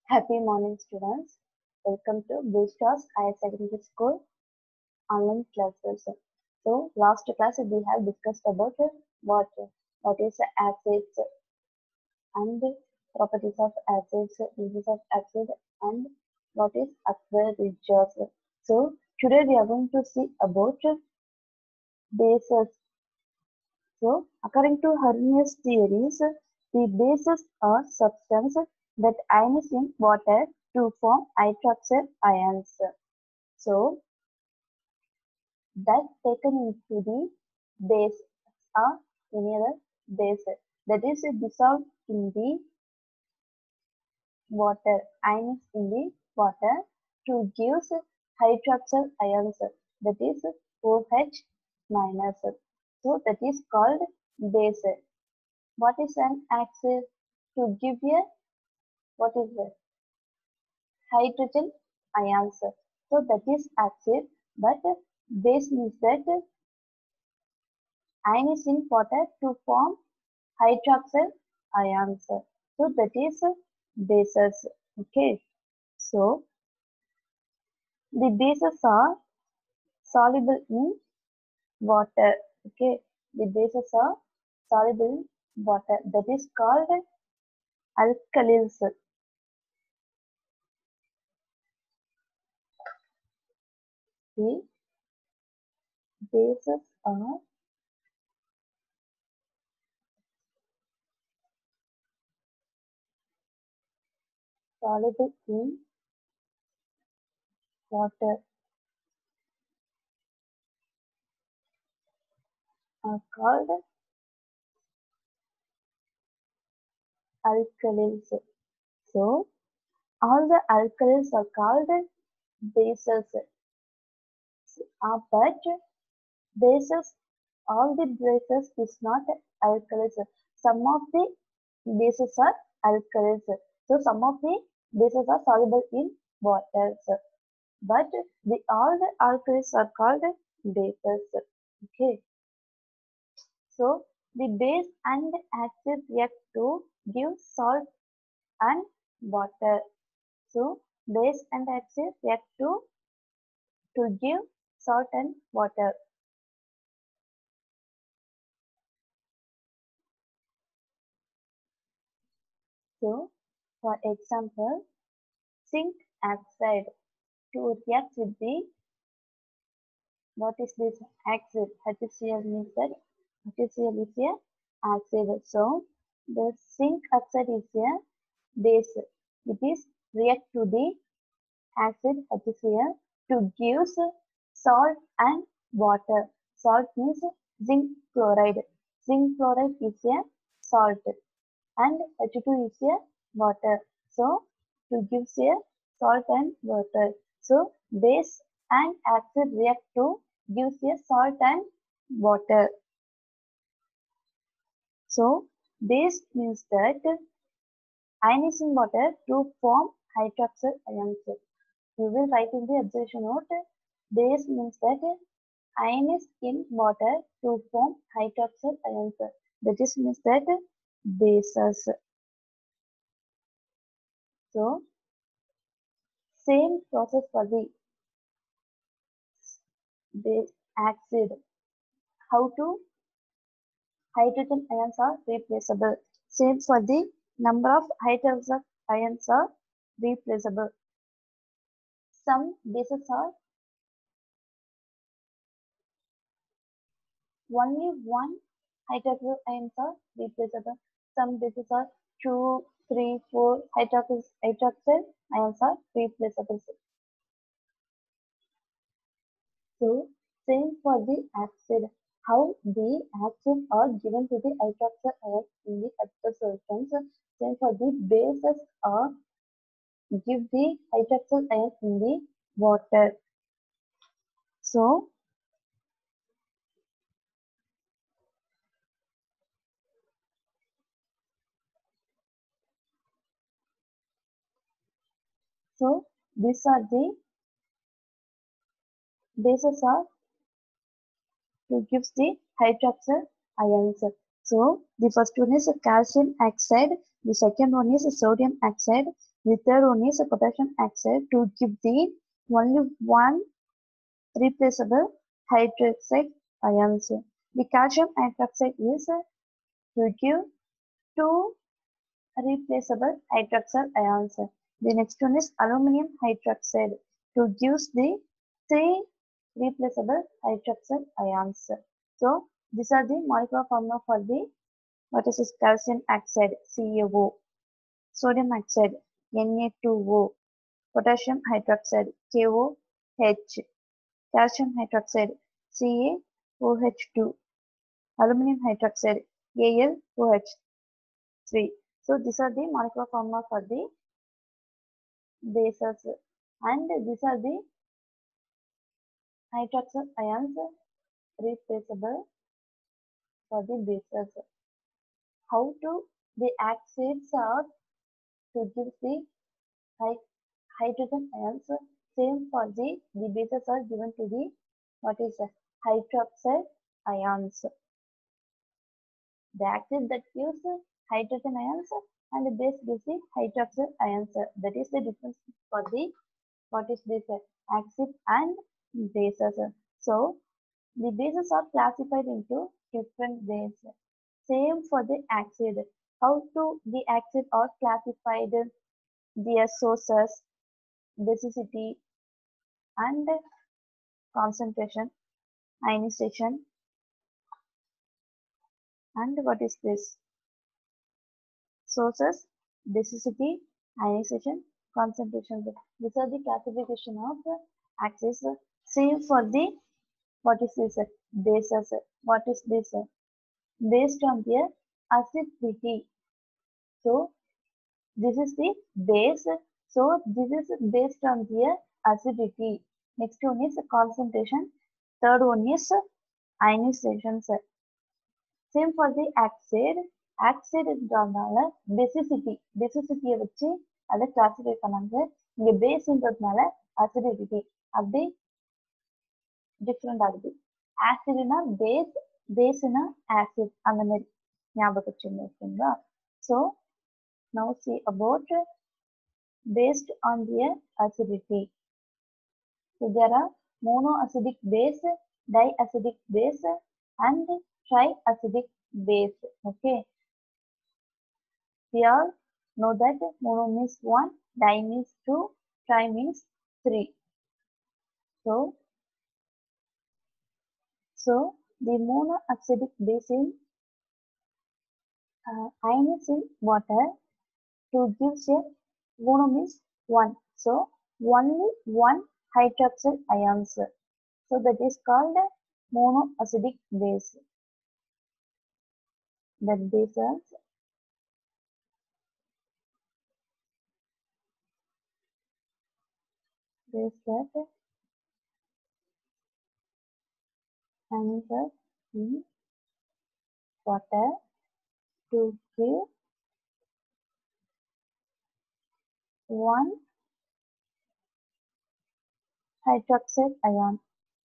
Happy morning, students. Welcome to Blue Stars Higher Secondary School online classes. So, last class we have discussed about what is acids and properties of acids, uses of acid, and what is aqueous resource. So, today we are going to see about bases. So, according to Hermias theories, the bases are substances that ionize in water to form hydroxide ions. So, that taken into the base are any other base that is dissolved in the water, ions in the water to give hydroxide ions that is OH minus. So, that is called base. What is an acid? To give a what is it? Hydrogen ions. So that is acid, but base means that ion is in water to form hydroxide ions. So that is bases. Okay. So the bases are soluble in water. Okay. The bases are soluble in water. That is called alkalis. The bases are soluble in water are called alkalis. So all the alkalis are called bases. But bases, all the bases is not alkalis. Some of the bases are alkalis. So some of the bases are soluble in water. But all the alkalis are called bases. Okay. So the base and acid react to give salt and water. So base and acid react to give salt and water. So for example, zinc oxide to react with the what is this acid? HCl means that HCl is a acid. So the zinc oxide is a base. It is react to the acid HCl to give salt and water. Salt means zinc chloride. Zinc chloride is a salt and H2 is a water. So to give a salt and water. So base and acid react to give a salt and water. So base means that ionizing water to form hydroxide ions. You will write in the observation note. Base means that ionize in water to form hydroxide ions. That is means that bases. So same process for the acid. How to hydrogen ions are replaceable. Same for the number of hydrogen ions are replaceable. Some bases are only one hydrogen ions are replaceable. Some bases are 2, 3, 4 hydroxide ions are replaceable. So same for the acid. How the acid are given to the hydroxide ions in the aqueous solutions. Same for the bases are give the hydroxide ions in the water. So these are the bases are to give the hydroxide ions. So the first one is calcium oxide, the second one is sodium oxide, The third one is a potassium oxide to give the only one replaceable hydroxide ions. The calcium hydroxide is to give two replaceable hydroxide ions. The next one is aluminum hydroxide to give the three replaceable hydroxide ions. So these are the molecular formula for the what is this calcium oxide CaO, sodium oxide Na2O, potassium hydroxide KOH, calcium hydroxide CaOH2, aluminum hydroxide AlOH3. So these are the molecular formula for the bases, and these are the hydroxide ions replaceable for the bases. How to the acids are to give the hydrogen ions? Same for the bases are given to the what is hydroxide ions. The acid that gives hydrogen ions and the base gives the hydroxide ions. That is the difference for the what is this acid and bases. So the bases are classified into different ways. Same for the acid. How to the acid are classified? Their sources, basicity, and concentration, ionization, and what is this? Sources, basicity, ionization, concentration. These are the classification of acids. Same for the what is this? Bases. What is this? Based on their acidity. So this is the base. So this is based on their acidity. Next one is concentration. Third one is ionization. Same for the acid. Acid என்றால basicity வச்சு அதை classify பண்ணாங்க. இங்க பேஸ்ன்றதுனால acidity அப்படி different ஆகுது. ஆசிட்னா பேஸ்னா acid அந்த மாதிரி ஞாபகம் வச்சுங்க. ஓகேங்களா? So now see about based on their acidity. So there are monoacidic base, diacidic base, and triacidic base. Okay. We all know that mono means 1, di means 2, tri means 3. So the monoacidic base in ions in water to give a mono means 1. So only one hydroxide ions. So that is called monoacidic base. That bases that enter in water to give one hydroxide ion.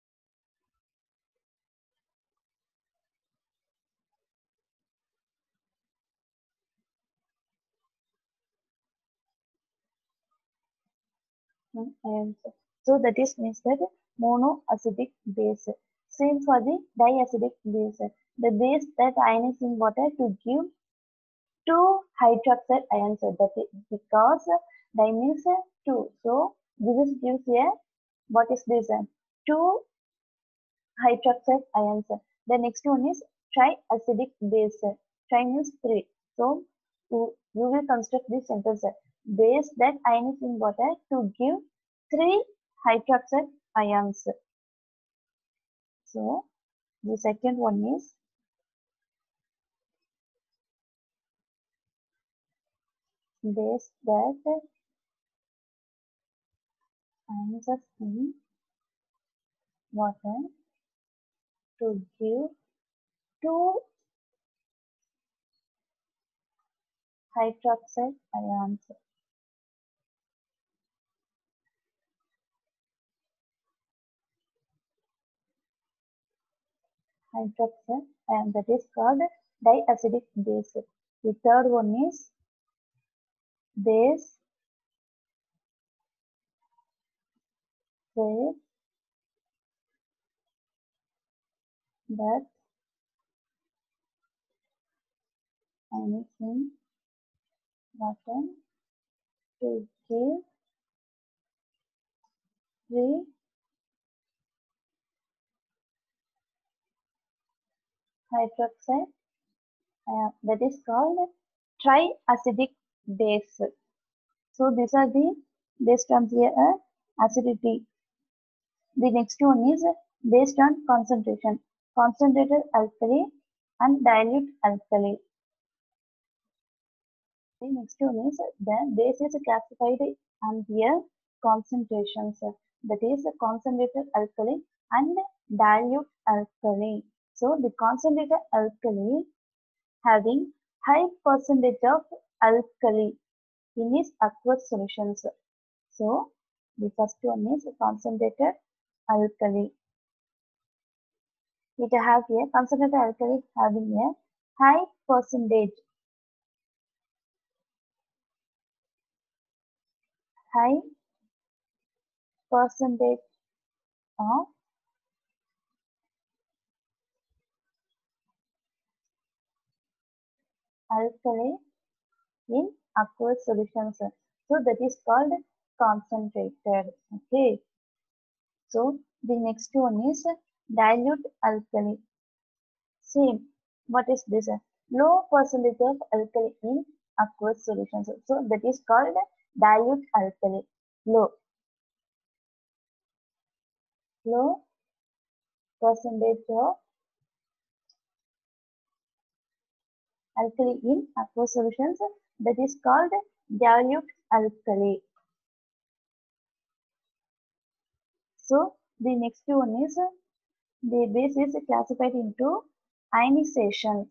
Ions. So that is means that monoacidic base. Same for the diacidic base. The base that ionize in water to give two hydroxide ions. That is because di means 2. So this gives a what is this? 2 hydroxide ions. The next one is triacidic base. Tri means 3. So you will construct this sentence. Base that ionize in water to give 3 hydroxide ions. So the second one is base that ionizes in water to give 2 hydroxide ions. Hydroxide, and that is called diacidic base. The third one is base says that I mix in water to give free hydroxide that is called triacidic base. So these are the base terms here, acidity. The next one is based on concentration, concentrated alkali and dilute alkali. The next one is the base is classified under concentrations, that is concentrated alkali and dilute alkali. So the concentrated alkali having high percentage of alkali in its aqueous solutions. So the first one is concentrated alkali. It have a concentrated alkali having a high percentage high percentage of alkali in aqueous solutions. So that is called concentrated. Okay. So the next one is dilute alkali. Same. What is this? Low percentage of alkali in aqueous solutions. So that is called dilute alkali. Low percentage of alkali in aqueous solutions, that is called dilute alkali. So the next one is the base is classified into ionizations.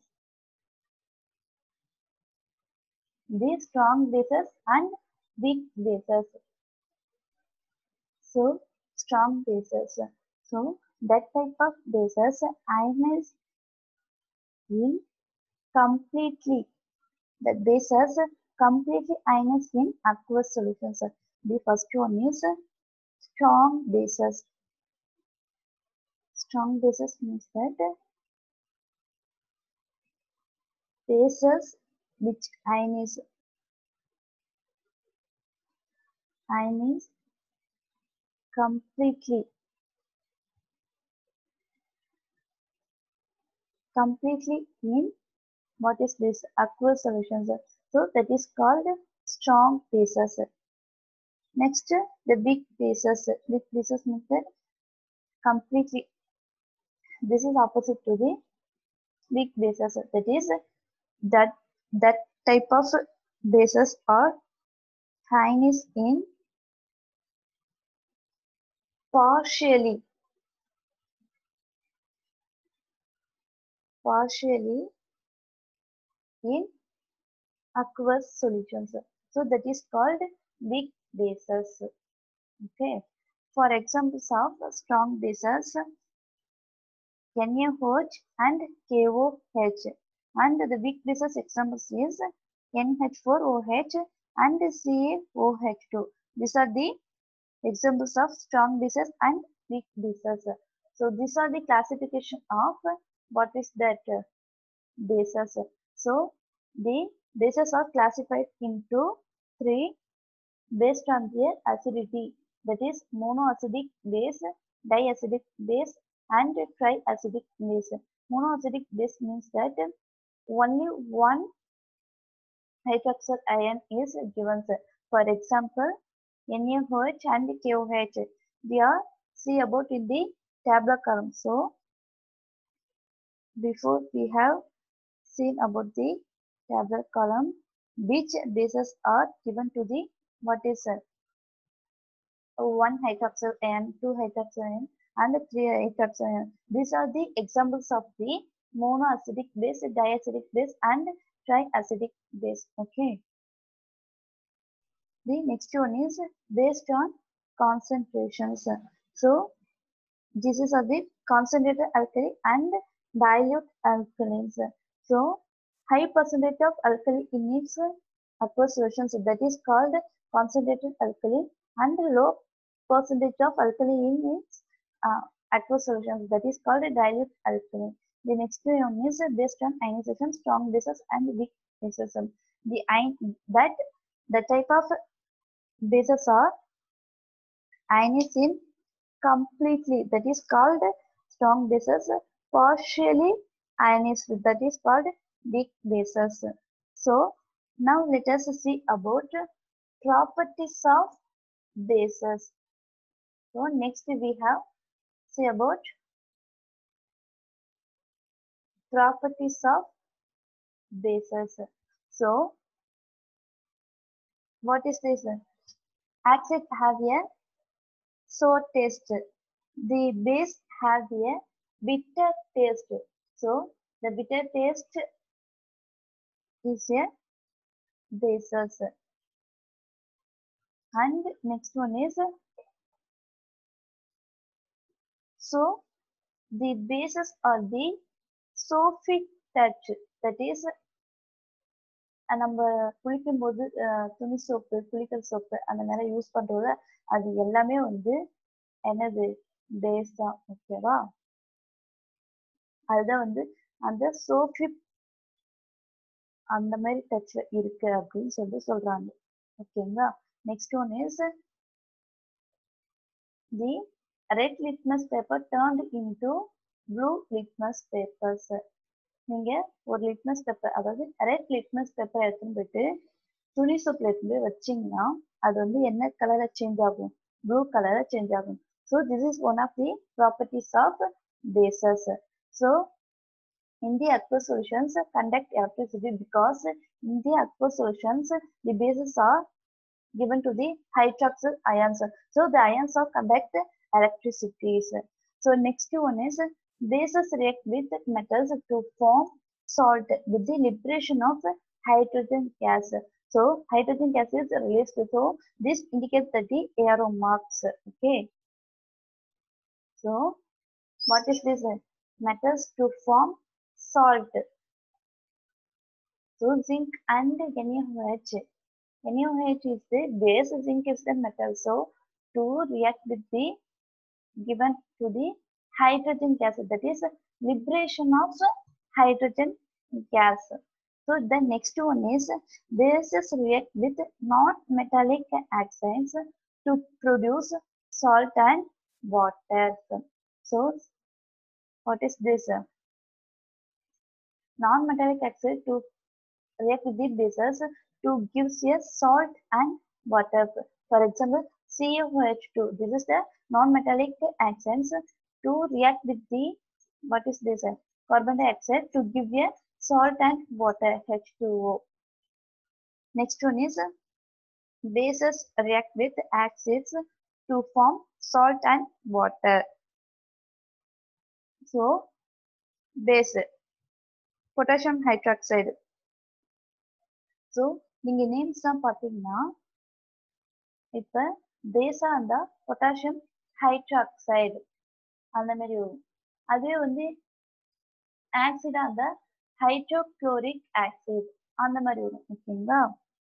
The strong bases and weak bases. So strong bases. So that type of bases ionize in completely. The bases completely ionize in aqueous solutions. The first one is strong bases. Strong bases means that bases which ionize completely in what is this aqueous solutions. So that is called strong bases. Next, the big bases. Big bases means that completely. This is opposite to the big bases. That is that that type of bases are ionize in partially in aqueous solutions. So that is called weak bases. Okay. For examples of strong bases, NaOH and KOH. And the weak bases examples is NH4OH and CaOH2. These are the examples of strong bases and weak bases. So these are the classification of what is that bases. So the bases are classified into three based on their acidity, that is monoacidic base, diacidic base and triacidic base. Monoacidic base means that only one hydroxyl ion is given. For example, NaOH and KOH. We are see about in the tabular column. So before we have seen about the tabular column, which bases are given to the what is one hydroxyl ion, two hydroxyl ion, and three hydroxyl ion. These are the examples of the monoacidic base, diacidic base, and triacidic base. Okay. The next one is based on concentrations. So this is the concentrated alkali and dilute alkalines. So high percentage of alkali in its aqueous solutions, that is called concentrated alkali, and low percentage of alkali in its aqueous solutions, that is called a dilute alkali. The next one is based on ionization, strong bases and weak bases. The type of bases are ionized in completely, that is called strong bases, partially ionized, that is called weak bases. So now let us see about properties of bases. So next we have see about properties of bases. So what is this? Acids have a sour taste. The base have a bitter taste. So the bitter taste is a bases. And next one is so the bases are the soft touch. That is நம்ம குளிக்கும் போது துணி soap குளிக்கல் soap அந்த மாதிரி use பண்றோம்ல அது எல்லாமே வந்து என்னது பேஸ் தான் ஓகேவா அதுதான் வந்து அந்த சோப்பு அந்த மாதிரி டச்ல இருக்கு அப்படின்னு சொல்றாங்க ஓகேங்களா next one is the red litmus paper turned into blue litmus papers நீங்க ஒரு லிட்மஸ் பேப்பர் அதாவது ரெட் லிட்மஸ் பேப்பர் எடுத்துன்னு போயிட்டு துணி சோப்ல எடுத்து வச்சீங்கன்னா அது வந்து என்ன கலரை சேஞ்ச் ஆகும் ப்ளூ கலரை சேஞ்ச் ஆகும் so this is one of the properties of bases. So in the aqueous solutions conduct electricity because in the aqueous solutions the bases are given to the hydroxyl ions. So the ions are conduct electricities. So next one is bases react with metals to form salt with the liberation of hydrogen gas. So hydrogen gas is released. So this indicates that the arrow marks. Okay. So what is this? Metals to form salt. So zinc and NaOH. NaOH is the base, zinc is the metal. So to react with the given to the hydrogen gas, that is liberation of hydrogen gas. So the next one is bases react with non-metallic oxides to produce salt and water. So what is this? Non-metallic oxide to react with the bases to give a salt and water. For example, CaOH2. This is the non-metallic oxides to react with the what is this? Carbon dioxide to give a salt and water H2O. Next one is bases react with acids to form salt and water. So base potassium hydroxide. So நீங்க names தான் பார்த்தீங்கன்னா இப்போ பேஸா இருந்தா potassium hydroxide அந்த மாதிரி வரும் அதே வந்து ஆக்சிடா இருந்தா ஹைட்ரோக்ளோரிக் ஆசிட் அந்த மாதிரி வரும் ஓகேங்களா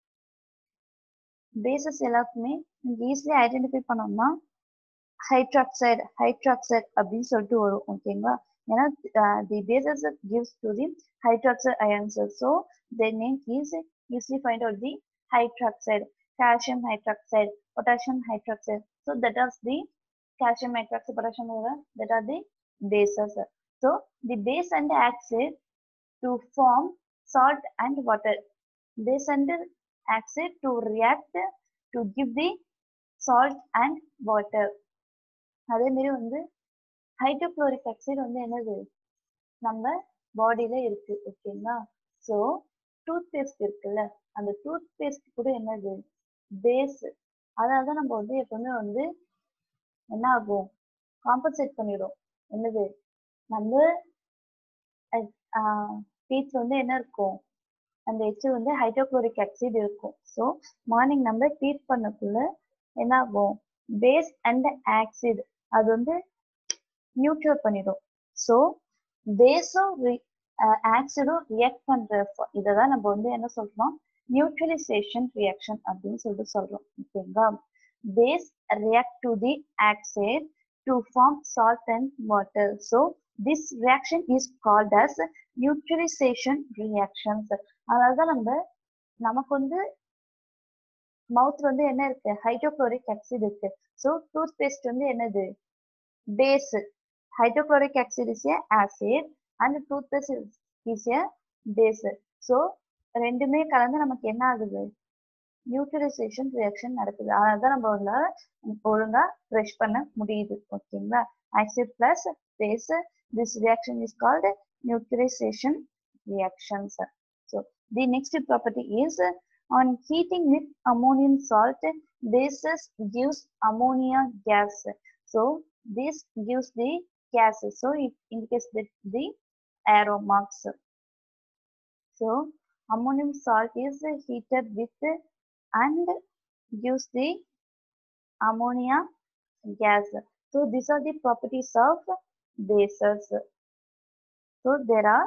பேசஸ் எல்லாத்துக்குமே நீங்க ஈஸிலி ஐடென்டிஃபை பண்ணோம்னா ஹைட்ராக்சைடு அப்படின்னு சொல்லிட்டு வரும் ஓகேங்களா ஏன்னா the bases gives to the hydroxide ions. So their name is usually find out the hydroxide, calcium hydroxide, potassium hydroxide. So that is the calcium hydroxide, potassium that are the bases. So the base and acid to form salt and water. Base and acid to react to give the salt and water. அதே மாதிரி வந்து hydrochloric oxide வந்து என்னது நம்ம பாடியில இருக்கு ஓகேங்களா so tooth paste இருக்குல்ல அந்த டூத் பேஸ்ட் கூட என்னது பேஸ் அதாவது நம்ம வந்து எப்பவுமே வந்து என்ன ஆகும் காம்பன்சேட் பண்ணிடும் என்னது நம்ம டீத் வந்து என்ன இருக்கும் அந்த எச்சு வந்து ஹைட்ரோக்ளோரிக் ஆக்சைடு இருக்கும் ஸோ மார்னிங் நம்ம டீத் பண்ணக்குள்ள என்ன ஆகும் பேஸ் அண்ட் ஆக்சிட் அது வந்து நியூட்ரல் பண்ணிடும் ஸோ பேஸும் ஆக்சிடும் ரியாக்ட் பண்ற இதைதான் நம்ம வந்து என்ன சொல்றோம் நியூட்ரலைசேஷன் ரியாக்ஷன் அப்படின்னு சொல்லிட்டு சொல்றோம் ஓகேங்களா base react to the acid to form salt and water. So this reaction is called as neutralization reactions. அதாவது நமக்கு மவுத் என்ன இருக்கு, ஹைட்ரோகுளோரிக் ஆசிட் இருக்கு. ஸோ டூத் பேஸ்ட் என்னது, base. Hydrochloric acid is a acid and toothpaste is a base. So ரெண்டுமே கலந்து நமக்கு என்ன ஆகுது, நியூட்ரலைசேஷன் ரியாக்ஷன் நடக்குது. அதனால நம்ம ஒழுங்கா ப்ரெஷ் பண்ண முடியுது. ஓகேங்களா, acid plus base, this reaction is called neutralization reactions. So the next property is on heating with ammonium salt, bases gives ammonia gas. So this gives the gases. So it indicates that the arrow marks. So ammonium salt is heated with and gives the ammonia gas. So these are the properties of bases. So there are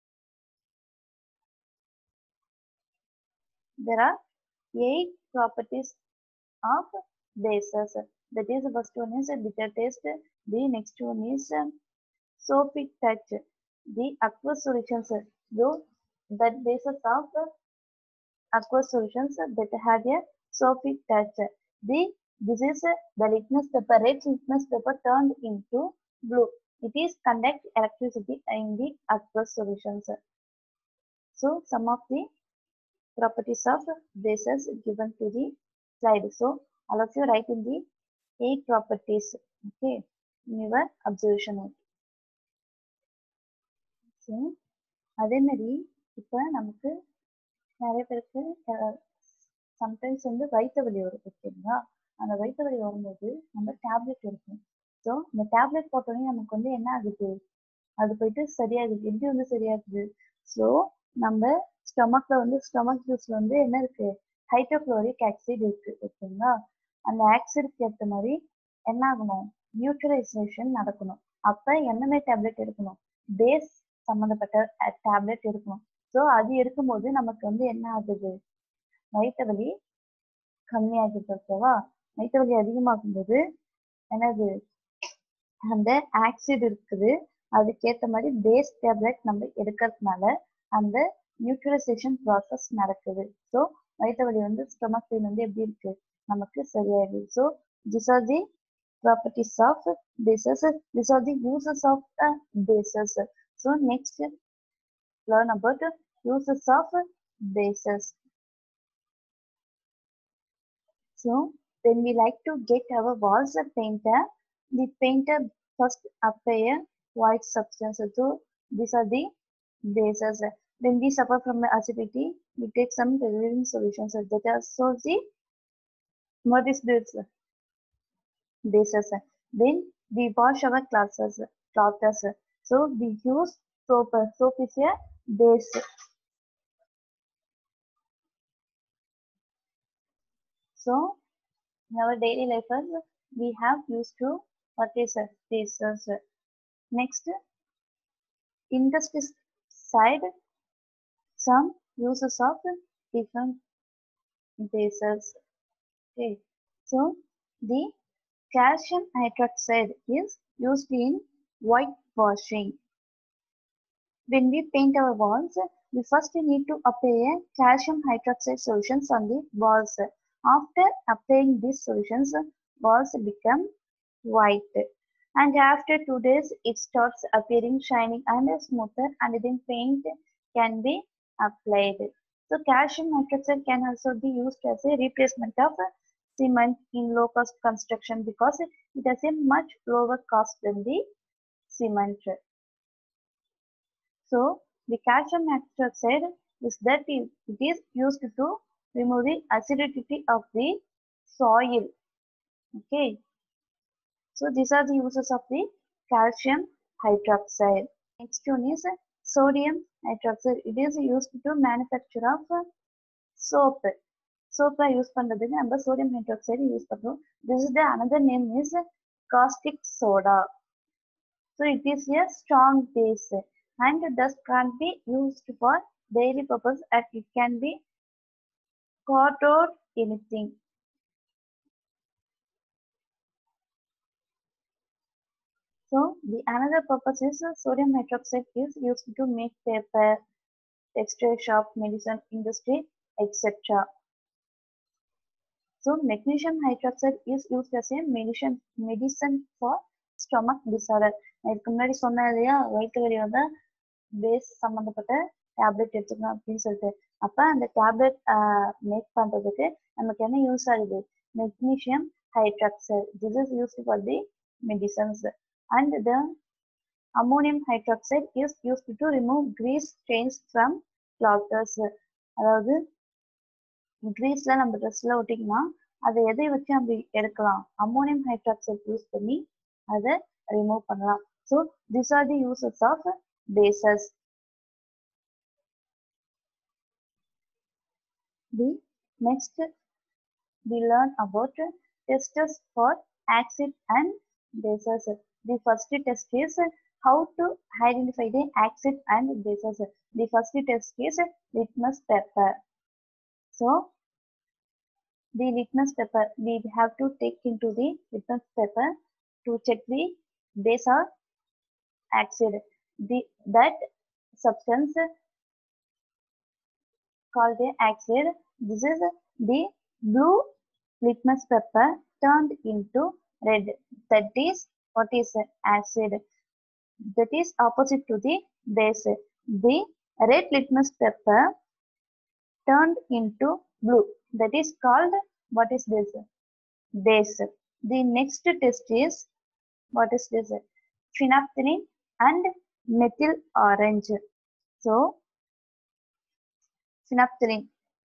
8 properties of bases. That is, the first one is bitter taste. The next one is soapy touch. The aqueous solutions. Though that bases of aqueous solutions that have a soapy touch. This is the litmus paper, red litmus paper turned into blue. It is conduct electricity in the aqueous solutions. So some of the properties of bases given to the slide. So all of you write in the 8 properties, okay, in your observation note. So அதே மாதிரி இப்போ நமக்கு நிறைய பேருக்கு sometimes வயிற்று வலி வரும். ஓகேங்களா, அந்த வயிற்று வலி வரும்போது நம்ம டேப்லெட் இருக்கும். ஸோ இந்த டேப்லெட் போட்டோடனே நமக்கு என்ன ஆகுது, அது போயிட்டு சரியாகுது. எப்படி சரியாகுது, ஸோ நம்ம ஸ்டொமக்ல ஸ்டொமக் ஜூஸ்ல என்ன இருக்கு, ஹைட்ரோகுளோரிக் ஆசிட் இருக்கு. ஓகேங்களா, அந்த ஆசிட்க்கு ஏற்ற மாதிரி என்ன ஆகணும், நியூட்ரலைசேஷன் நடக்கணும். அப்ப என்னென்ன டேப்லெட் எடுக்கணும், பேஸ் சம்பந்தப்பட்ட டேப்லெட் எடுக்கணும். ஸோ அது எடுக்கும்போது நமக்கு என்ன ஆகுது, வயிற்று வலி கம்மியாகுது. ஓகேவா, வயிற்று வலி அதிகமாகும்போது என்னது, அந்த ஆசிட் இருக்குது, அதுக்கேற்ற மாதிரி பேஸ் டேப்லெட் நம்ம எடுக்கிறதுனால அந்த நியூட்ரலைசேஷன் ப்ராசஸ் நடக்குது. ஸோ வயிற்று வலி ஸ்டொமக் பெயின் எப்படி இருக்கு, நமக்கு சரியாயிடுது. So these are the properties of bases. These are the uses of bases. So next learn about uses of bases. So when we like to get our walls painted, the painter first apply a white substance. So these are the bases. When we suffer from acidity, we take some relieving solutions that are so the what is this bases. Then we wash our clothes. So we use soap. Soap is a base. So in our daily life, we have used to what is bases. Next, industry side, some uses of different bases. Okay, so the calcium hydroxide is used in whitewashing. When we paint our walls, we first need to apply a calcium hydroxide solutions on the walls. After applying these solutions, walls become white. And after 2 days, it starts appearing shining and smoother, and then paint can be applied. So calcium hydroxide can also be used as a replacement of cement in low-cost construction because it has a much lower cost than the cement. So the calcium hydroxide is that it is used to remove the acidity of the soil. Okay. So these are the uses of the calcium hydroxide. Next one is sodium hydroxide. It is used to manufacture of soap. Soap use பண்றதுக்கு நம்ம sodium hydroxide use பண்றோம். This is the another name is caustic soda. So it is a strong base and thus can't be used for daily purpose, and it can be cut out anything. So the another purpose is sodium hydroxide is used to make paper, textile shop, medicine industry, etc. So magnesium hydroxide is used as a medicine for stomach disorder. இதுக்கு முன்னாடி சொன்ன இல்லையா வயிற்று வலி வந்தா base சம்பந்தப்பட்ட tablet எடுத்துக்கணும் அப்படின்னு சொல்லிட்டு அப்ப அந்த டேப்லெட் மேக் பண்றதுக்கு நமக்கு என்ன யூஸ் ஆகுது magnesium hydroxide. This is used for the medicines and the ammonium hydroxide is used to remove grease stains from clothes. அதாவது கிரீஸ்ல நம்ம ட்ரெஸ்ல ஒட்டிக்கினா அதை எதை வச்சு நம்ம எடுக்கலாம் அம்மோனியம் ஹைட்ராக்சைடு யூஸ் பண்ணி அதை ரிமூவ் பண்ணலாம். So this are the uses of bases. The next we learn about tests for acid and bases. The first test is how to identify the acid and bases. The first test is litmus paper. So the litmus paper, we have to take into the litmus paper to check the base or acid. That substance called the acid. This is the blue litmus paper turned into red. That is what is acid. That is opposite to the base. The red litmus paper turned into blue. That is called what is this? Base. The next test is what is this? Phenolphthalein and methyl orange. So phenolphthalein.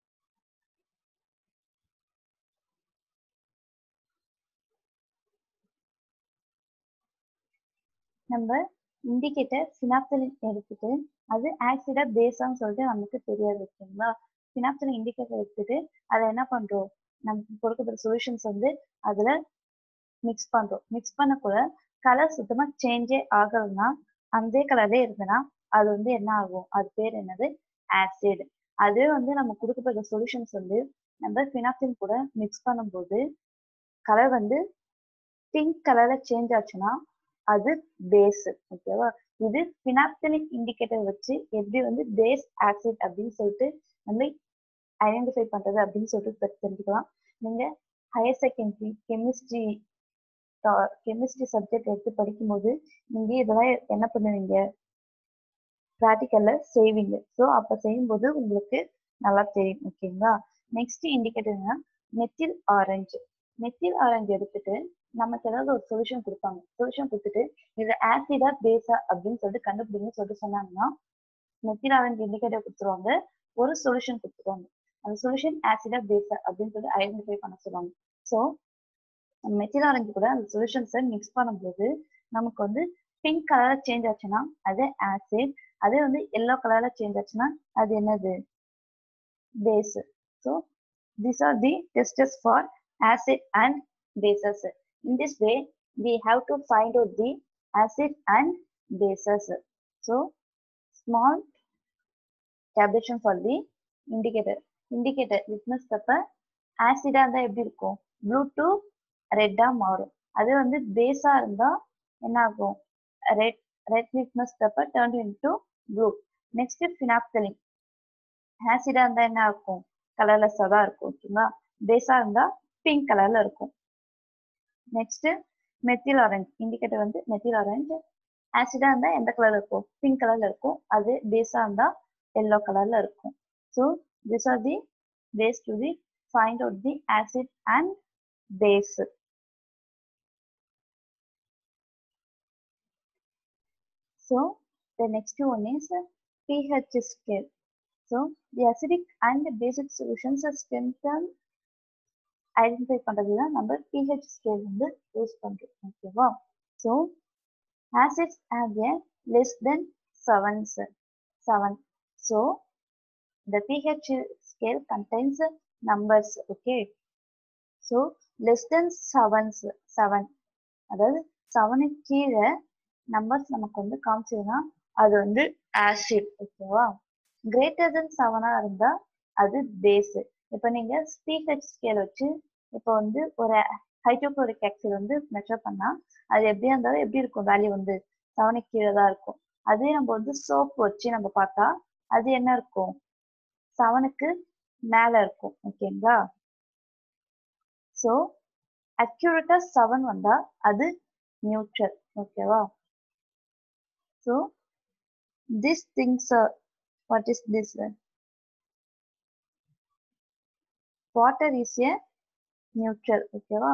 நம்ம indicator phenolphthalein எடுத்துட்டு அது ஆசிடா பேஸான்னு சொல்லிட்டு நமக்கு தெரியாது ஓகேங்களா. phenolphthalein indicator எடுத்துட்டு அதை என்ன பண்றோம் நமக்கு கொடுக்கப்படுற சொல்யூஷன்ஸ் வந்து அதுல மிக்ஸ் பண்றோம். மிக்ஸ் பண்ணக்குள்ள கலர் சுத்தமா சேஞ்சே ஆகலைன்னா அதே கலரே இருந்ததுன்னா அது வந்து என்ன ஆகும் அது பேர் என்னது ஆசிட். அதே வந்து நம்ம கொடுக்கப்படுற சொல்யூஷன்ஸ் வந்து நம்ம phenolphthalein கூட மிக்ஸ் பண்ணும்போது கலர் வந்து பிங்க் கலர்ல சேஞ்ச் ஆச்சுன்னா அது பேஸ் ஓகேவா. இது phenolphthalein இண்டிகேட்டர் வச்சு எப்படி வந்து பேஸ் ஆசிட் அப்படின்னு சொல்லிட்டு நம்ம ஐடென்டிஃபை பண்றது அப்படின்னு சொல்லிட்டு தெரிஞ்சுக்கலாம். நீங்க ஹையர் செகண்டரி கெமிஸ்ட்ரி சப்ஜெக்ட் எடுத்து படிக்கும்போது நீங்க இதெல்லாம் என்ன பண்ணுவீங்க ப்ராக்டிக்கல்ல செய்வீங்க. ஸோ அப்ப செய்யும்போது உங்களுக்கு நல்லா தெரியும் ஓகேங்களா. Next indicator methyl orange. Methyl orange எடுத்துட்டு நமக்கு ஏதாவது ஒரு சொல்யூஷன் கொடுப்பாங்க. சொல்யூஷன் கொடுத்துட்டு இது ஆசிடா பேஸா அப்படின்னு சொல்லிட்டு கண்டுபிடிங்கன்னு சொல்லிட்டு சொன்னாங்கன்னா மெத்தில் ஆரஞ்சு இண்டிகேட்டர் கொடுத்துருவாங்க, ஒரு சொல்யூஷன் கொடுத்துருவாங்க. அந்த சொல்யூஷன் ஆசிடா பேஸா அப்படின்னு சொல்லி ஐடென்டிஃபை பண்ண சொல்லுவாங்க. ஸோ மெத்தில் ஆரஞ்சு கூட அந்த சொல்யூஷன்ஸை மிக்ஸ் பண்ணும்போது நமக்கு வந்து பிங்க் கலர்ல சேஞ்ச் ஆச்சுன்னா அது ஆசிட். அதே வந்து எல்லோ கலர்ல சேஞ்ச் ஆச்சுன்னா அது என்னது base. So these are the tests for acid and bases. In this way, we have to find out the acid and bases. So, small tabulation for the indicator. Indicator litmus paper acid இருந்தா எப்படி இருக்கும் blue to red மாறும். அது வந்து பேஸா இருந்தா என்ன ஆகும் red litmus paper turned into blue. Next phenolphthalein ஆசிடா இருந்தா என்ன ஆகும் கலர்லெஸ்ஸா தான் இருக்கும் ஓகேங்களா. பேஸா இருந்தா பிங்க் கலர்ல இருக்கும். நெக்ஸ்ட் மெத்தில் ஆரஞ்சு இண்டிகேட்டர் வந்து மெத்தில் ஆரஞ்சு ஆசிடா இருந்தா எந்த கலர்ல இருக்கும் பிங்க் கலர்ல இருக்கும். அது பேஸா இருந்தா எல்லோ கலர்ல இருக்கும். So this are the ways to find out the acid and base. So the next one is pH scale. So the acidic and basic solutions are strengthen identify பண்றதுல நம்ம pH ஸ்கேல் வந்து use பண்றோம் ஓகேவா. So acids have a less than 7. So the pH scale contains numbers. Okay. So less than 7 அதாவது 7 கீழே numbers நமக்கு வந்து காமிச்சதுன்னா அது வந்து ஆசிட் ஓகேவா. கிரேட்டர் தென் 7 இருந்தா அது பேஸ். இப்போ நீங்க pH ஸ்கேல் வச்சு இப்போ வந்து ஒரு ஹைட்ரோக்ளோரிக் ஆக்சைடு வந்து மெஷர் பண்ணா அது எப்படியா இருந்தாலும் எப்படி இருக்கும் வேல்யூ வந்து 7 கீழே தான் இருக்கும். அதே நம்ம வந்து சோப் வச்சு நம்ம பார்த்தா அது என்ன இருக்கும் 7க்கு மேல இருக்கும். ஓகேங்களா? ஸோ அக்யூரேட்டா 7 வந்தா அது நியூட்ரல். ஓகேவா? So these things are what is this water is a neutral. ஓகேவா?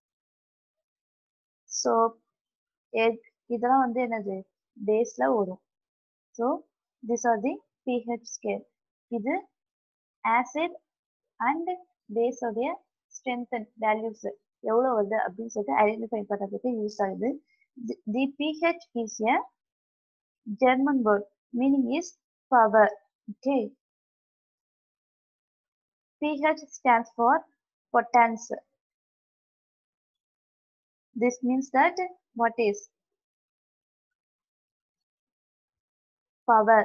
ஸோ egg இதெல்லாம் வந்து என்னது பேஸ்ல வரும். So these are the pH scale. இது acid and base உடைய strength and values எவ்வளவு வருது அப்படின்னு சொல்லிட்டு ஐடென்டிஃபை பண்றதுக்கு யூஸ் ஆகுது. The pH is a German word meaning is power. Okay. pH stands for potence. This means that what is power.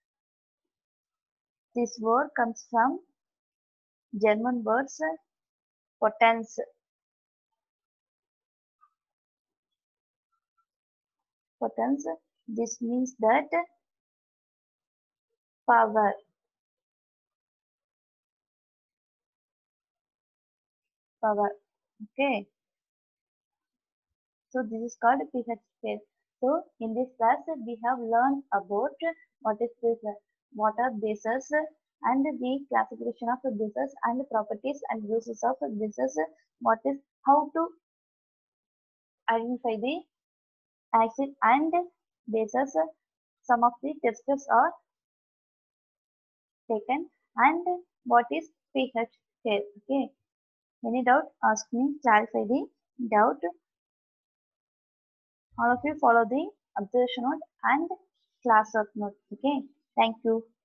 This word comes from German words potence. Potence. This means that power. Power. Okay. So this is called pH scale. So in this class we have learned about what is this, what are bases and the classification of bases and properties and uses of bases. What is how to identify the acid and bases. Some of the tests are taken and what is pH scale. Okay. Any doubt? Ask me. Clarify the doubt. All of you follow the observation note and class work note. Okay. Thank you.